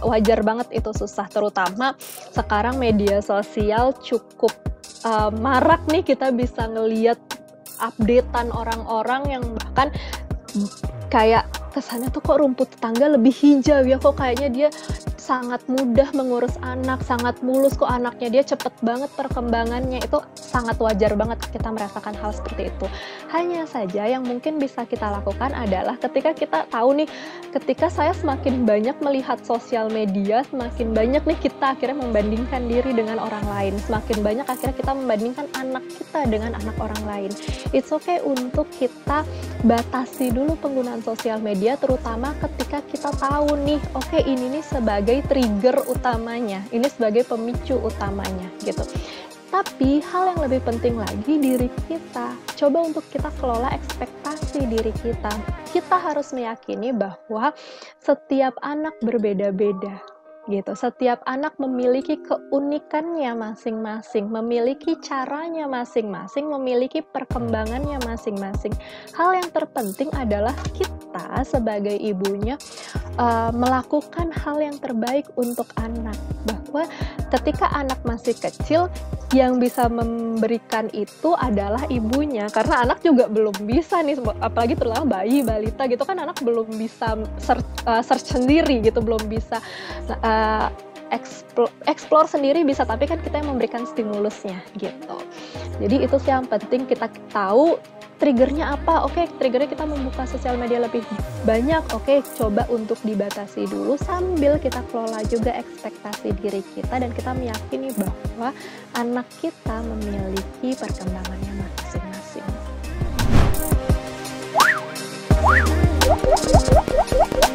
wajar banget itu susah, terutama sekarang media sosial cukup marak nih, kita bisa ngeliat updatean orang-orang yang bahkan kayak kesannya tuh kok rumput tetangga lebih hijau ya, kok kayaknya dia sangat mudah mengurus anak, sangat mulus, kok anaknya dia cepet banget perkembangannya. Itu sangat wajar banget kita merasakan hal seperti itu. Hanya saja yang mungkin bisa kita lakukan adalah ketika kita tahu nih, ketika saya semakin banyak melihat sosial media, semakin banyak nih kita akhirnya membandingkan diri dengan orang lain, semakin banyak akhirnya kita membandingkan anak kita dengan anak orang lain. It's okay untuk kita batasi dulu penggunaan sosial media, terutama ketika kita tahu nih, oke, ini nih sebagai trigger utamanya, ini sebagai pemicu utamanya gitu. Tapi hal yang lebih penting lagi, diri kita. Coba untuk kita kelola ekspektasi diri kita. Kita harus meyakini bahwa setiap anak berbeda-beda gitu. Setiap anak memiliki keunikannya masing-masing, memiliki caranya masing-masing, memiliki perkembangannya masing-masing. Hal yang terpenting adalah kita sebagai ibunya melakukan hal yang terbaik untuk anak. Bahwa ketika anak masih kecil, yang bisa memberikan itu adalah ibunya, karena anak juga belum bisa nih, apalagi terutama bayi, balita gitu kan, anak belum bisa search sendiri gitu, belum bisa explore sendiri bisa, tapi kan kita yang memberikan stimulusnya gitu. Jadi itu sih yang penting, kita tahu triggernya apa. Oke, triggernya kita membuka sosial media lebih banyak. Oke, coba untuk dibatasi dulu sambil kita kelola juga ekspektasi diri kita, dan kita meyakini bahwa anak kita memiliki perkembangannya masing-masing.